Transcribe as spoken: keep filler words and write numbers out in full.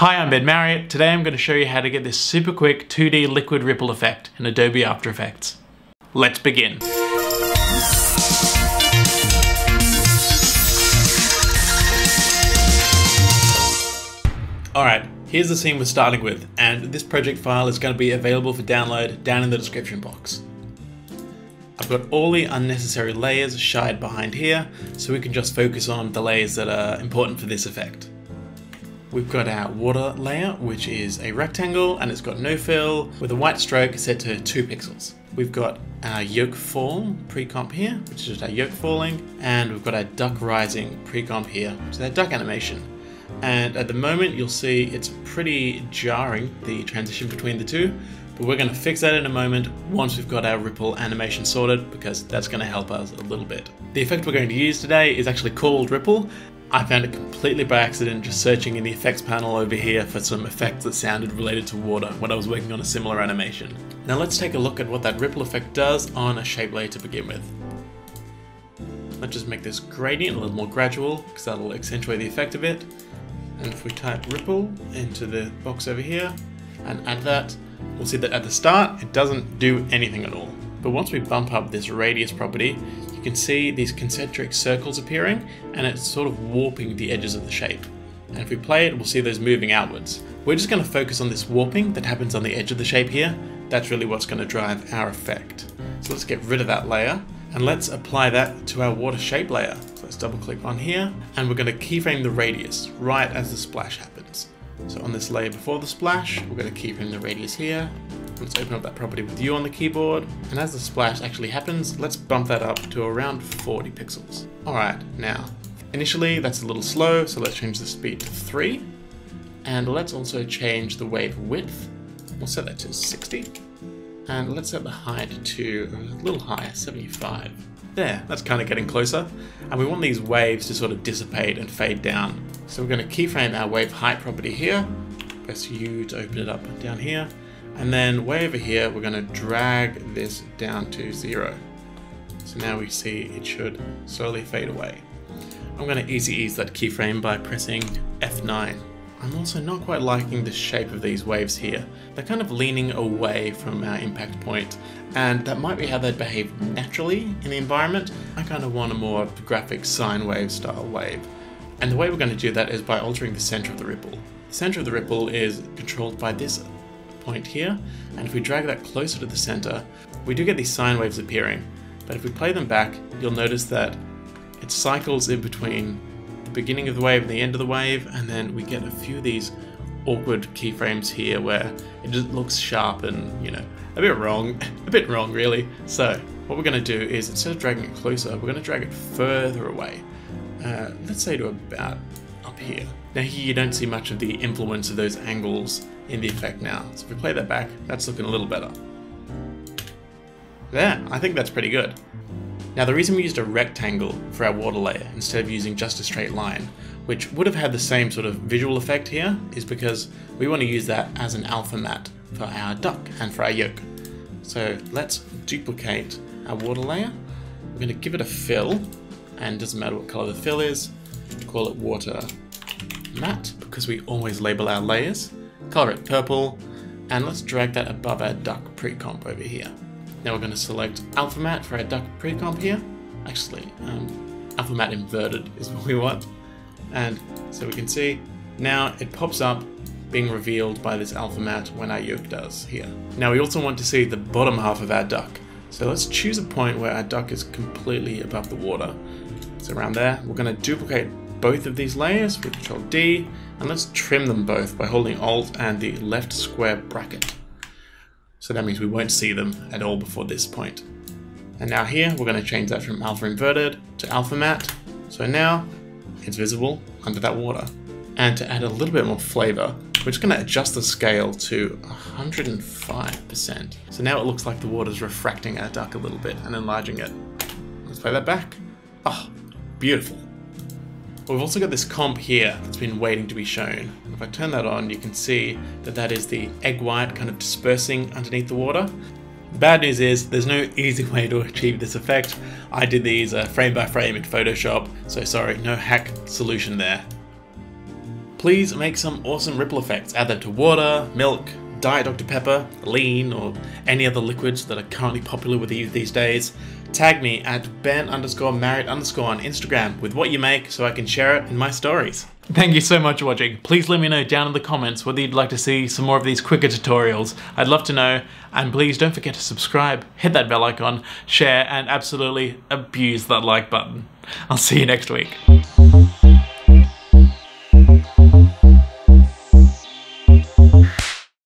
Hi, I'm MacLeod. Today I'm going to show you how to get this super quick two D liquid ripple effect in Adobe After Effects. Let's begin. Alright, here's the scene we're starting with, and this project file is going to be available for download down in the description box. I've got all the unnecessary layers shied behind here, so we can just focus on the layers that are important for this effect. We've got our water layer, which is a rectangle and it's got no fill with a white stroke set to two pixels. We've got our yolk fall pre-comp here, which is just our yolk falling, and we've got our duck rising pre-comp here, which is our duck animation. And at the moment you'll see it's pretty jarring, the transition between the two, but we're going to fix that in a moment once we've got our ripple animation sorted, because that's going to help us a little bit. The effect we're going to use today is actually called ripple. I found it completely by accident just searching in the effects panel over here for some effects that sounded related to water when I was working on a similar animation. Now let's take a look at what that ripple effect does on a shape layer to begin with. Let's just make this gradient a little more gradual because that'll accentuate the effect a bit. And if we type ripple into the box over here and add that, we'll see that at the start it doesn't do anything at all. But once we bump up this radius property, you can see these concentric circles appearing, and it's sort of warping the edges of the shape. And if we play it, we'll see those moving outwards. We're just going to focus on this warping that happens on the edge of the shape here. That's really what's going to drive our effect. So let's get rid of that layer, and let's apply that to our water shape layer. So let's double click on here, and we're going to keyframe the radius right as the splash happens. So on this layer before the splash, we're going to keyframe the radius here. Let's open up that property with U on the keyboard, and as the splash actually happens, let's bump that up to around forty pixels. Alright, now, initially that's a little slow, so let's change the speed to three, and let's also change the wave width. We'll set that to sixty, and let's set the height to a little higher, seventy-five. There, that's kind of getting closer, and we want these waves to sort of dissipate and fade down. So we're going to keyframe our wave height property here, press U to open it up down here, and then way over here we're going to drag this down to zero. So now we see it should slowly fade away. I'm going to easy ease that keyframe by pressing F nine. I'm also not quite liking the shape of these waves here. They're kind of leaning away from our impact point, and that might be how they'd behave naturally in the environment. I kind of want a more graphic sine wave style wave. And the way we're going to do that is by altering the center of the ripple. The center of the ripple is controlled by this point here, and if we drag that closer to the center, we do get these sine waves appearing, but if we play them back, you'll notice that it cycles in between the beginning of the wave and the end of the wave, and then we get a few of these awkward keyframes here where it just looks sharp and, you know, a bit wrong, a bit wrong really. So what we're going to do is, instead of dragging it closer, we're going to drag it further away, uh, let's say to about up here. Now here you don't see much of the influence of those angles in the effect now. So if we play that back, that's looking a little better. There, I think that's pretty good. Now the reason we used a rectangle for our water layer instead of using just a straight line, which would have had the same sort of visual effect here, is because we want to use that as an alpha matte for our duck and for our yolk. So let's duplicate our water layer. We're going to give it a fill, and it doesn't matter what color the fill is, call it water matte, because we always label our layers. Color it purple, and let's drag that above our duck pre-comp over here. Now we're going to select alpha matte for our duck pre-comp here. Actually, um, alpha matte inverted is what we want. And so we can see now it pops up being revealed by this alpha matte when our yolk does here. Now we also want to see the bottom half of our duck. So let's choose a point where our duck is completely above the water. So around there, we're going to duplicate both of these layers with Control D, and let's trim them both by holding Alt and the left square bracket. So that means we won't see them at all before this point. And now here, we're going to change that from alpha inverted to alpha matte. So now it's visible under that water. And to add a little bit more flavor, we're just going to adjust the scale to one hundred five percent. So now it looks like the water's refracting our duck a little bit and enlarging it. Let's play that back. Oh, beautiful. We've also got this comp here that's been waiting to be shown. And if I turn that on, you can see that that is the egg white kind of dispersing underneath the water. The bad news is there's no easy way to achieve this effect. I did these uh, frame by frame in Photoshop, so sorry, no hack solution there. please make some awesome ripple effects. Add them to water, milk, Diet Doctor Pepper, lean, or any other liquids that are currently popular with you these days. Tag me at Ben underscore married underscore on Instagram with what you make so I can share it in my stories. Thank you so much for watching. Please let me know down in the comments whether you'd like to see some more of these quicker tutorials. I'd love to know, and please don't forget to subscribe, hit that bell icon, share, and absolutely abuse that like button. I'll see you next week.